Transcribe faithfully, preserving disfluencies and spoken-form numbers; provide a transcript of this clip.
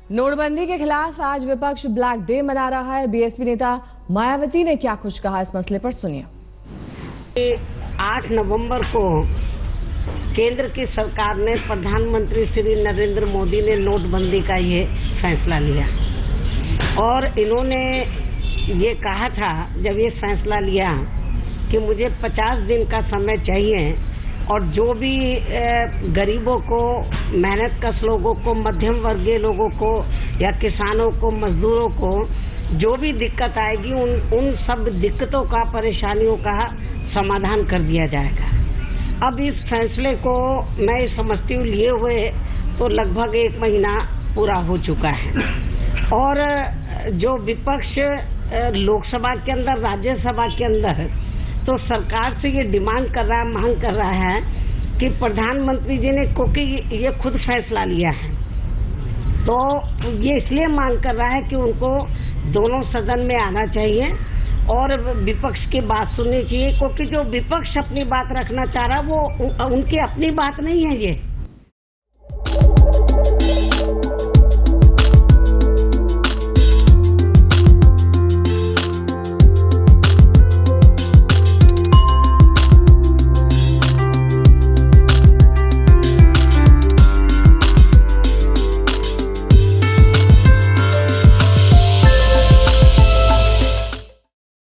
नोटबंदी के खिलाफ आज विपक्ष ब्लैक डे मना रहा है। बीएसपी नेता मायावती ने क्या कुछ कहा, इस मसले पर सुनिए। आठ नवंबर को केंद्र की सरकार ने, प्रधानमंत्री श्री नरेंद्र मोदी ने नोटबंदी का ये फैसला लिया और इन्होंने ये कहा था जब ये फैसला लिया कि मुझे पचास दिन का समय चाहिए और जो भी गरीबों को, मेहनतकश लोगों को, मध्यम वर्गीय लोगों को या किसानों को, मजदूरों को जो भी दिक्कत आएगी उन उन सब दिक्कतों का, परेशानियों का समाधान कर दिया जाएगा। अब इस फैसले को मैं समझती हूँ लिए हुए तो लगभग एक महीना पूरा हो चुका है और जो विपक्ष लोकसभा के अंदर, राज्यसभा के अंदर तो सरकार से ये डिमांड कर रहा है, मांग कर रहा है कि प्रधानमंत्री जी ने, क्योंकि ये खुद फैसला लिया है तो ये इसलिए मांग कर रहा है कि उनको दोनों सदन में आना चाहिए और विपक्ष की बात सुननी चाहिए, क्योंकि जो विपक्ष अपनी बात रखना चाह रहा है वो उनकी अपनी बात नहीं है ये।